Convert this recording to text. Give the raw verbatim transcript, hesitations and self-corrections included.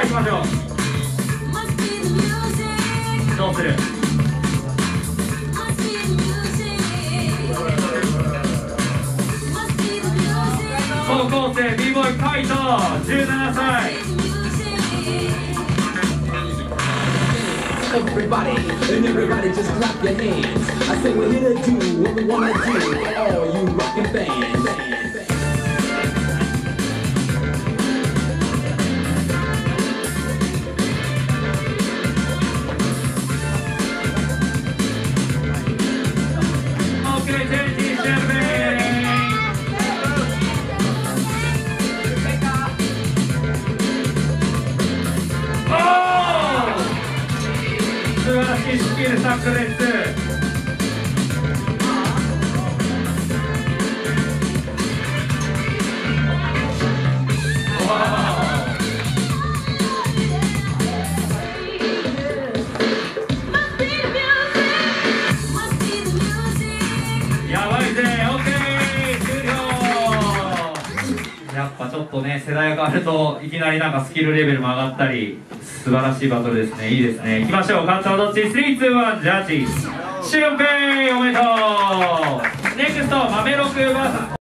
あ行きましょう。どうする？高校生 b ボーイカイトじゅうななさい。 Everybody, and everybody just clap your hands. I say we're here to do what we wanna do for all you rockin' fans. Okay, ladies and gentlemen. 素晴らしいスキル炸裂。やばいぜ。 OK 終了。やっぱちょっとね世代が変わるといきなりなんかスキルレベルも上がったり素晴らしいバトルですね。いいですね。いきましょう。勝ったのどっち？ スリー、ツー、ワン ジャッジ。シュンペイおめでとう。ネクスト豆六バーサス